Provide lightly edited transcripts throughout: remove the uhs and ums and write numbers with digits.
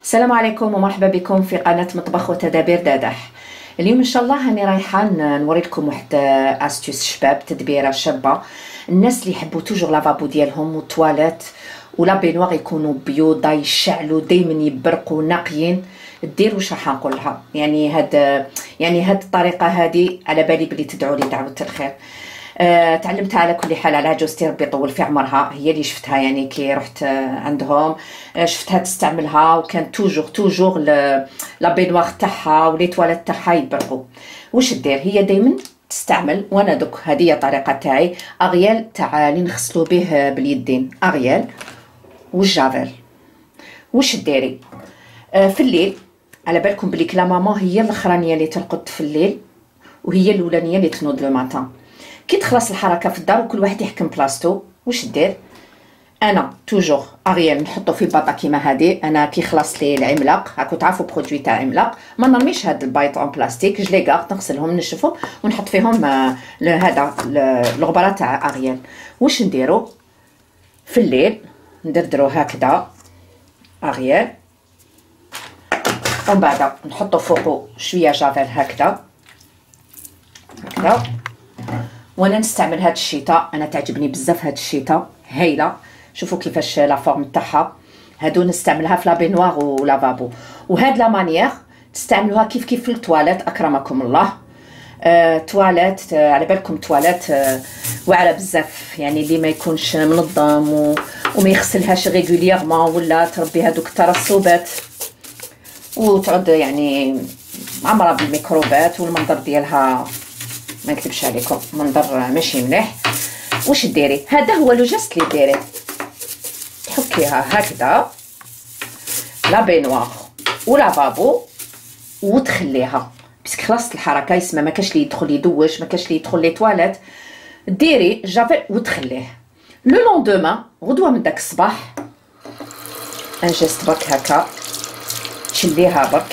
السلام عليكم ومرحبا بكم في قناة مطبخ وتدابير دادح. اليوم ان شاء الله هاني رايحه نوري لكم واحد استيوس شباب، تدبيره شابه. الناس اللي يحبوا توجور لافابو ديالهم والطواليت ولا بينواغ يكونوا بيوضه يشعلوا دائما يبرقوا نقيين، دير واش راح نقول لها. هاد الطريقه هذه على بالي بلي تدعوا لي دعوه الخير. تعلمتها على كل حال على عجوزتي ربي يطول في عمرها، هي اللي شفتها يعني كي رحت عندهم شفتها تستعملها، وكان توجور لا بينواغ تاعها ولي تواليت تاعها يبرقوا. واش دير هي دائما تستعمل، وانا دوك هذه هي الطريقه تاعي، اغيال تاع اللي نغسلوا به باليدين، اغيال والجافيل. واش ديري في الليل؟ على بالكم بلي لا ماما هي الاخرانيه اللي ترقد في الليل وهي الاولانيه اللي تنوض لو ماتان. كي تخلص الحركه في الدار وكل واحد يحكم بلاصتو، واش دير؟ انا توجور اغيال نحطو في باطا كيما هادي. انا كي خلصت لي العملاق، راكو تعرفوا برودوي تاع عملاق، ما نرميش هاد البايط اون بلاستيك، جو لي غارد نغسلهم نشفهم ونحط فيهم هذا الغبره تاع اغيال. واش نديرو في الليل؟ ندردرو هكذا اغيال، ومن بعد نحطو فوقو شويه جافيل هكذا. وانا نستعمل هاد الشيطه، انا تعجبني بزاف هاد الشيطه، هايله. شوفوا كيفاش لا فورم تاعها، هادو نستعملها في لا بينوار ولافابو. وهاد لا مانيير تستعملوها كيف في التواليت اكرمكم الله. تواليت على بالكم تواليت واعره بزاف، يعني اللي ما يكونش منظم وما يغسلهاش ريغوليرمون، ولا تربي هادوك الترسبات وتعود يعني معمره بالميكروبات، والمنظر ديالها ما نكتبش عليكم منظر ماشي مليح. واش ديري؟ هذا هو لو جاست اللي ديريه، تحكيها هكذا لا بينوار ولافابو وتخليها باسكو خلصت الحركه، يسمى ما كاش اللي يدخل يدوش، ما كاش اللي يدخل لي تواليت. ديري جافيل وتخليه. لو لوندومان غدوه من داك الصباح ان جيست برك هكا تشليها برك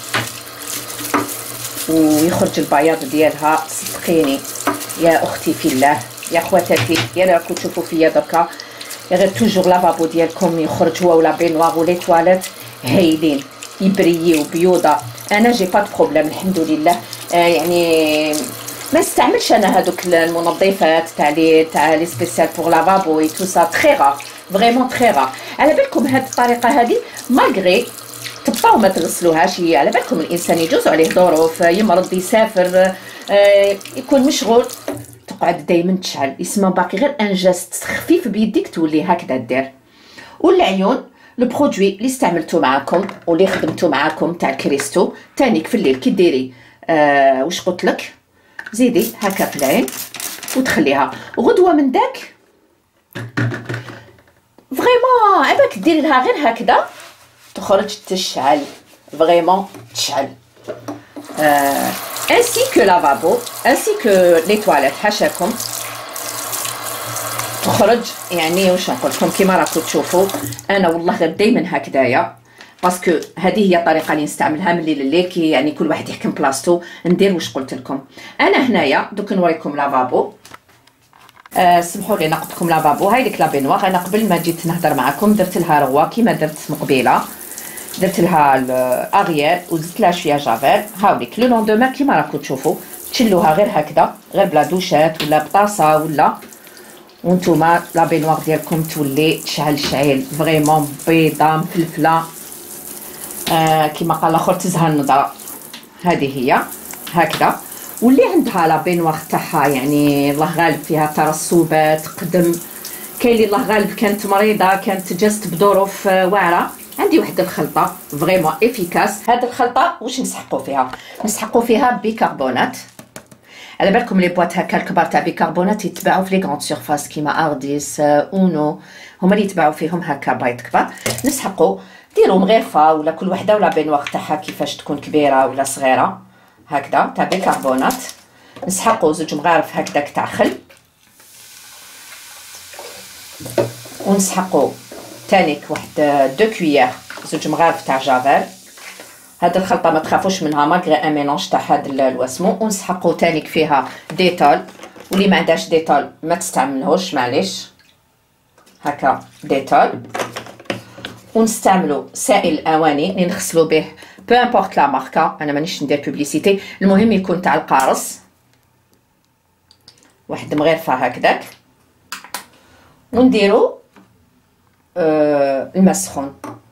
ويخرج البياض ديالها. صدقيني يا اختي في الله، يا خواتاتي، يا راكو تشوفوا فيا دركا غير توجور لافابو ديالكم يخرج هو ولا بينواغ ولي تواليت هايلين يبريو بيوضه. انا جي با دو بروبليم الحمد لله. يعني ما نستعملش انا هذوك المنظفات تاع لي سبيسيال بور لافابو اي تو سا، تري رار فريمون تري رار. على بالكم هاد الطريقه هذه ماغري تبقاو ما تغسلوهاش، على بالكم الانسان يجوز عليه ظروف، يمرض، يسافر، يكون مشغول، تقعد دائما تشعل. يسمى باقي غير ان جاست خفيف بيديك تولي هكذا دير. والعيون لو برودوي اللي استعملته معاكم واللي خدمته معاكم تاع الكريستو، تانيك في الليل كي ديري واش قلت لك، زيدي هكا في العين وتخليها. غدوه من داك فريمون عباك ديري لها غير هكذا تخرج تشعل، فريمون تشعل. ainsi que lavabo ainsi que les toilettes حاشاكم تخرج. يعني واش نقول لكم كيما راكم تشوفوا، انا والله غير دائما هكذايا باسكو هذه هي الطريقه اللي نستعملها من الليل لليل، كي يعني كل واحد يحكم بلاصتو. ندير واش قلت لكم. انا هنايا دوك نوريكم لافابو. سمحوا لي نقول لكم لافابو. هاي ديك لا بينواغ، انا قبل ما جيت نهضر معكم درت لها رغوه كيما درت مقبيله، درت لها الاغيال وزدت لها شويه جافيل. هاوليك لو لوندومان كيما راكم تشوفوا تشلوها غير هكذا، غير بلا دوشات ولا بطاسه ولا، وانتوما لا بينواغ ديالكم تولي تشعل شعيل فريمون بيضه مفلفله. كيما قال الاخر تزهر النظره. هذه هي هكذا. واللي عندها لا بينواغ تاعها يعني الله غالب فيها ترسبات قدم، كاين اللي الله غالب كانت مريضه، كانت جات بظروف واعره، عندي واحد الخلطه فريمون افيكاس. هاد الخلطه واش نسحقوا فيها؟ نسحقوا فيها بيكربونات. على بالكم لي بواط هكا الكبار تاع بيكربونات يتباعوا في لي غروند سيرفاس كيما ارديس اونو، هما اللي يتباعوا فيهم هكا بايط كبار. نسحقوا ديروا مغرفه ولا كل وحده ولا بينواغ تاعها كيفاش تكون كبيره ولا صغيره هكذا تاع بيكربونات. نسحقوا زوج مغارف هكذاك تاع خل، ونسحقوا تانيك واحد دو كويير زوج مغارف تاع جافيل. هاد الخلطه ما تخافوش منها ماغري ان ميلونج تاع هاد الوسمو. ونسحقوا تانيك فيها ديتول، واللي ما عندهاش ديتول ما تستعملوش معليش، هكا ديتول. ونستعملوا سائل الاواني اللي نغسلوا به بو امبورط لا ماركه. انا مانيش ندير بوبليسيتي، المهم يكون تاع القارص، واحد مغرفه هكذاك. ونديروا الماء السخون.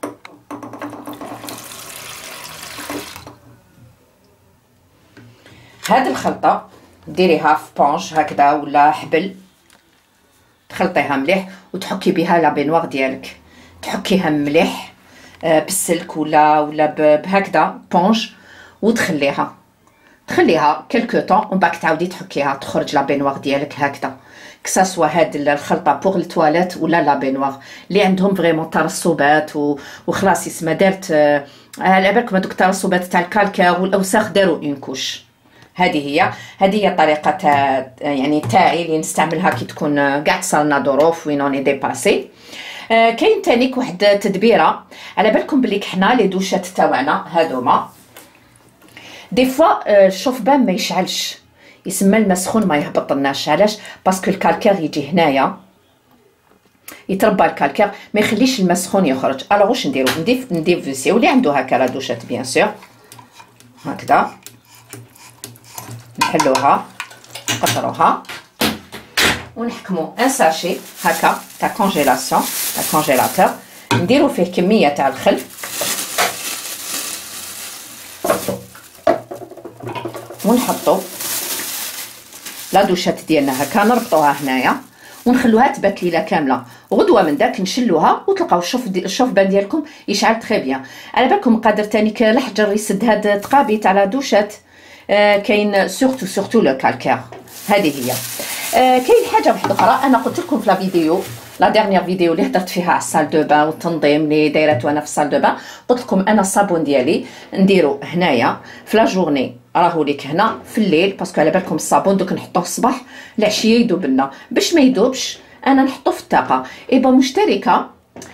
هاد الخلطه ديريها في بونج هكذا ولا حبل، تخلطيها مليح وتحكي بها لا بينوار ديالك، تحكيها مليح بالسلك ولا بهكذا بونج، وتخليها كلكو طون، ومن بعد تعاودي تحكيها تخرج لا بينوار ديالك هكذا. كساسوا هاد الخلطه بوغ التواليت ولا لا بينوار اللي عندهم فريمون ترسبات وخلاص يسمى دارت على بالكم هذوك الترسبات تاع الكالكير والاوساخ داروا اون كوش. هذه هي الطريقه تاع يعني تاعي اللي نستعملها كي تكون كاع تصلنا ظروف وين اوني ديباسي. كاين تانيك واحد تدبيره، على بالكم بلي حنا لي دوشات تاعنا هادوما دي فوا الشوفبان ما يشعلش، يسمى الماء سخون ما يهبطلناش. علاش؟ باسكو الكالكير يجي هنايا يتربى الكالكير ما يخليش الماء سخون يخرج. الوغ واش نديرو؟ نضيف فيسي واللي عنده هكا لا دوشات بيان سور هكذا نحلوها نقطروها ونحكمو ان ساشي هكا تاع كونجيلاسيون تاع كونجيلاتور، نديرو فيه كميه تاع الخل ونحطو لا دوشات ديالنا هكا نربطوها هنايا ونخلوها تبات ليله كامله. غدوه من داك نشلوها وتلقاو الشوفبان ديالكم يشعل تري بيان. على بالكم قادر تاني الحجر يسد هاد التقابي تاع لا دوشات. كاين سورتو لو كالكير. هذه هي. كاين حاجه واحده اخرى انا قلت لكم في لا فيديو لا ديرنيير فيديو اللي هضرت فيها على الصال دو بان والتنظيم اللي دايرات وانا في الصال دو بان، قلت لكم انا الصابون ديالي نديرو هنايا في لا جورني راهو ليك هنا في الليل، باسكو على بالكم الصابون دوك نحطوه الصباح العشيه يذوب لنا. باش ما يذوبش انا نحطوه في الطاقه. ايبا مشتركه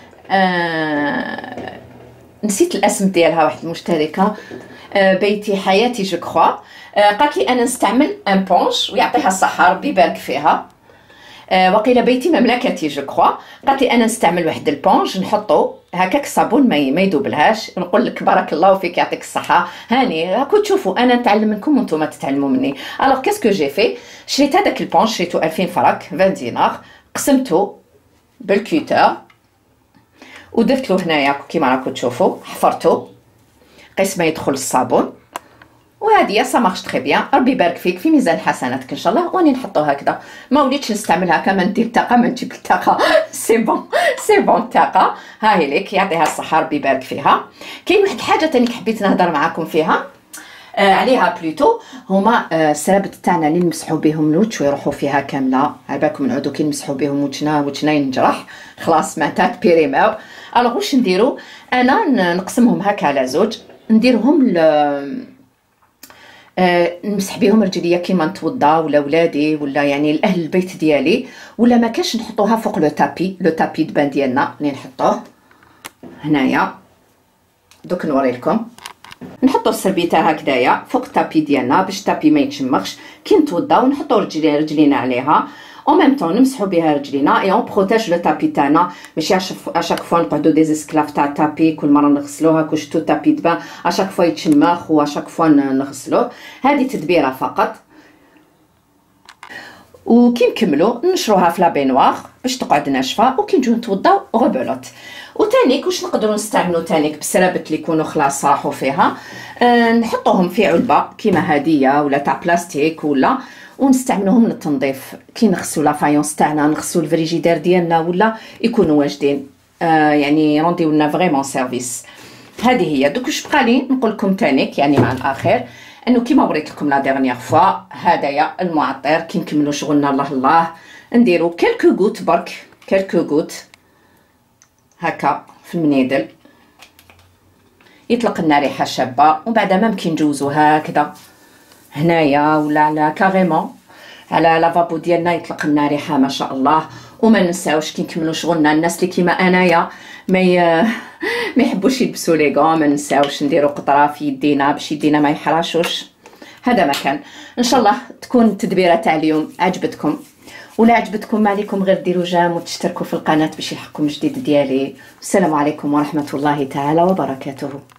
نسيت الاسم ديالها، واحد المشتركه بيتي حياتي جو كخوا، قالت لي انا نستعمل ان بونش ويعطيها الصحه ربي يبارك فيها. وقيله بيتي مملكتي جو كخوا، قالت لي انا نستعمل واحد البونج نحطو هكاك الصابون ما يذوبلهاش. نقول لك بارك الله فيك يعطيك الصحه. هاني راكم تشوفوا انا نتعلم منكم وانتم تتعلموا مني. الوغ كاسكو جي في، شريت هذاك البونج شريتو 2000 فرنك 20 دينار، قسمته بالكوتر ودرت له هنايا كيما راكم تشوفوا، حفرته قيس ما يدخل الصابون. وهذه سا مارش تري بيان، ربي يبارك فيك في ميزان حسناتك ان شاء الله. واني نحطو هكذا، ما وليتش نستعملها كما ندير الطاقه ما نجيب الطاقه سي بون الطاقه. ها هي ليك يعطيها الصحه ربي يبارك فيها. كاين واحد الحاجه تاني حبيت نهضر معاكم فيها عليها بلوتو، هما السرابط تاعنا اللي نمسحوا بهم الوجه ويروحوا فيها كامله. على بالكم نعودوا كي نمسحوا بهم وجهنا ينجرح خلاص معناتها بيريماو. الوغ واش نديرو؟ انا نقسمهم هكا على زوج، نديرهم نمسح بهم رجليا كيما نتوضا ولا ولادي ولا يعني الاهل البيت ديالي، ولا ما كاش نحطوها فوق لو تابي دو بان ديالنا اللي نحطوه هنايا. دوك نوري لكم، نحطو السربيته هكذايا فوق التابي ديالنا باش التابي ما يتشمخش. كي نتوضاو نحطو رجلينا عليها او ميم طون نمسحو بها رجلينا اي اون بروتيج لو تابي تاعنا، ماشي اشاك فوا نقعدو دي اسكلاف تاع التابي كل مره نغسلوها كو شتو التابي دبا اشاك فوا يتشمخ واشاك فوا نغسلوه. هذه تدبيره فقط. وكي نكملو نشروها في لا بينوار باش تقعد ناشفه، وكي نجيو نتوضاو غبلوت. وتانيك واش نقدروا نستعملوا تانيك بالسرابط اللي يكونوا خلاص راحوا فيها، نحطوهم في علبه كيما هديه ولا تاع بلاستيك ولا، ونستعملوهم للتنظيف. كي نغسلوا لا فايونس تاعنا نغسلوا الفريجيدير ديالنا ولا يكونوا واجدين، يعني رونديو لنا فريمون سيرفيس. هذه هي. دوك واش بقى لي نقول لكم تانيك يعني مع الاخير انه كيما وريت لكم لا ديرنيير فوا، هدايا المعطر كي نكملوا شغلنا الله الله نديروا كلكو غوت برك، كلكو غوت هكا في المنيدل يطلق لنا ريحه شابه. وبعد ما يمكن نجوزوها هكذا هنايا ولا على كاريمون على لافابو ديالنا يطلق لنا ريحه ما شاء الله. وما ننساوش كي نكملوا شغلنا الناس اللي كيما انايا ما يحبوش يلبسوا لي غون، ما ننساوش نديروا قطره في يدينا باش يدينا ما يحراشوش. هذا ما كان. ان شاء الله تكون التدبيره تاع اليوم عجبتكم، ولا عجبتكم ما عليكم غير ديروا جام وتشتركوا في القناه باش يحكم جديد ديالي. والسلام عليكم ورحمه الله تعالى وبركاته.